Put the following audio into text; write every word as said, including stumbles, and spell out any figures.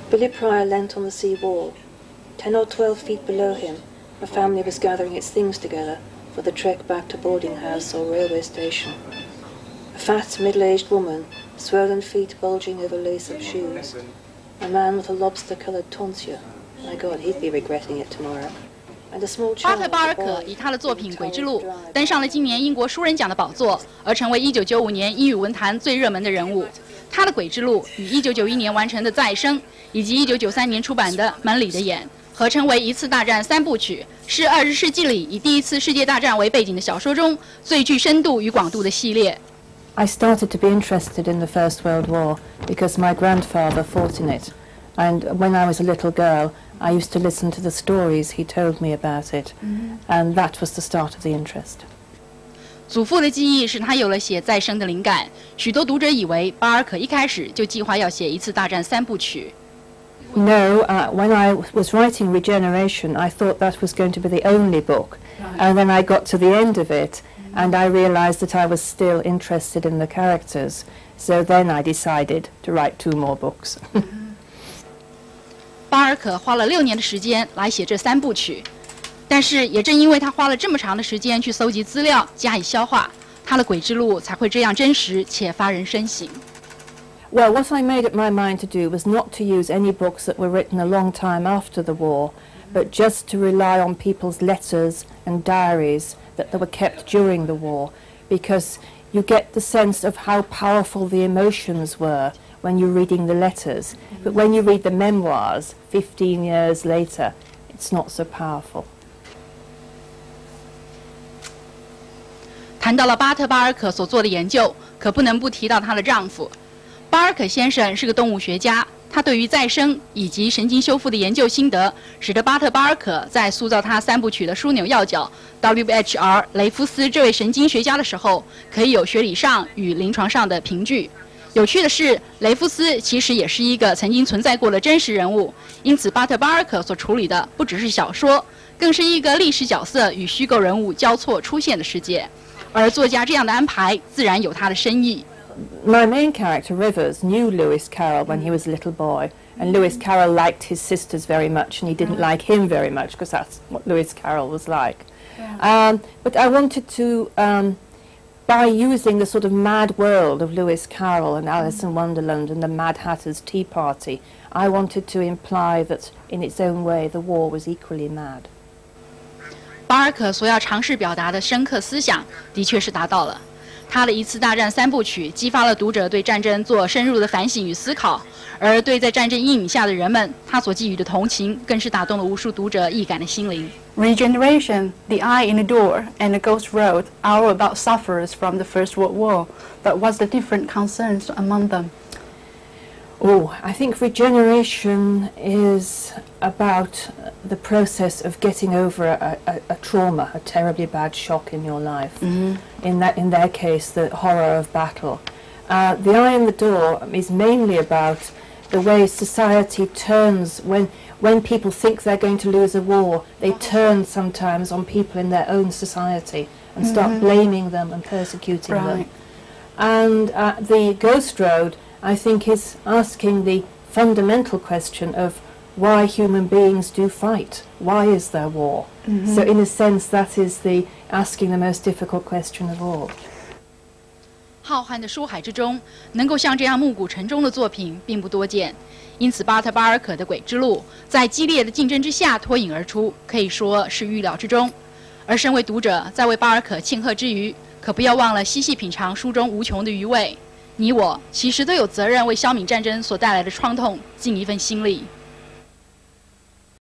Billy Pryor leant on the sea wall. Ten or twelve feet below him, a family was gathering its things together for the trek back to boarding house or railway station. A fat, middle-aged woman, swollen feet bulging over lace-up shoes. A man with a lobster-coloured tonsure. My God, he'd be regretting it tomorrow. 巴特·巴尔可以他的作品《鬼之路》登上了今年英国书人奖的宝座，而成为一九九五年英语文坛最热门的人物。他的《鬼之路》与一九九一年完成的《再生》，以及一九九三年出版的《门里的眼》，合称为一次大战三部曲，是二十世纪里以第一次世界大战为背景的小说中最具深度与广度的系列。 I started to be interested in the First World War because my grandfather fought in it, and when I was a little girl, I used to listen to the stories he told me about it, mm-hmm. and that was the start of the interest. 祖父的记忆使他有了写《再生》的灵感。许多读者以为巴尔可一开始就计划要写一次大战三部曲。 No, uh, when I was writing Regeneration, I thought that was going to be the only book, and then I got to the end of it, and I realized that I was still interested in the characters, so then I decided to write two more books. 巴尔可花了六年的时间来写这三部曲，但是也正因为他花了这么长的时间去搜集资料加以消化，他的《鬼之路》才会这样真实且发人深省。 Well, what I made up my mind to do was not to use any books that were written a long time after the war, but just to rely on people's letters and diaries that they were kept during the war, because you get the sense of how powerful the emotions were when you're reading the letters. But when you read the memoirs fifteen years later, it's not so powerful. 谈到了巴特·巴尔可所做的研究，可不能不提到她的丈夫。巴尔可先生是个动物学家，他对于再生以及神经修复的研究心得，使得巴特·巴尔可在塑造他三部曲的枢纽要角 W H R 雷夫斯这位神经学家的时候，可以有学理上与临床上的凭据。有趣的是，雷夫斯其实也是一个曾经存在过的真实人物，因此巴特·巴尔可所处理的不只是小说，更是一个历史角色与虚构人物交错出现的世界。而作家这样的安排，自然有他的深意。 My main character, Rivers, knew Lewis Carroll when he was a little boy, and Lewis Carroll liked his sisters very much, and he didn't like him very much, because that's what Lewis Carroll was like. Um, but I wanted to, um, by using the sort of mad world of Lewis Carroll and Alice in Wonderland and the Mad Hatter's Tea Party, I wanted to imply that, in its own way, the war was equally mad. 巴尔可所要尝试表达的深刻思想，的确是达到了。他的一次大战三部曲激发了读者对战争做深入的反省与思考，而对在战争阴影下的人们，他所寄予的同情，更是打动了无数读者易感的心灵。 Regeneration, The Eye in the Door, and The Ghost Road are all about sufferers from the First World War. But what's the different concerns among them? Oh, I think Regeneration is about the process of getting over a, a, a trauma, a terribly bad shock in your life. Mm-hmm. In that, in their case, the horror of battle. Uh, the Eye in the Door is mainly about the way society turns when when people think they're going to lose a war. They turn sometimes on people in their own society and start mm-hmm. blaming them and persecuting right. them. And uh, the Ghost Road, I think, is asking the fundamental question of why human beings do fight. Why is there war? Mm-hmm. So in a sense, that is the asking the most difficult question of all. 浩瀚的书海之中，能够像这样暮鼓晨钟的作品并不多见，因此巴特·巴尔可的《鬼之路》在激烈的竞争之下脱颖而出，可以说是预料之中。而身为读者，在为巴尔可庆贺之余，可不要忘了细细品尝书中无穷的余味。你我其实都有责任为消弭战争所带来的创痛尽一份心力。